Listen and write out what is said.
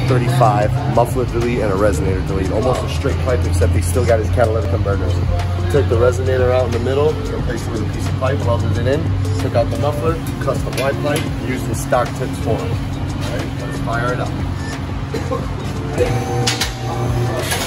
G35 muffler delete and a resonator delete. Almost a straight pipe, except he still got his catalytic converters. Took the resonator out in the middle, replaced it with a piece of pipe, welded it in, took out the muffler, custom wide pipe, used the stock tips for him. Alright, let's fire it up.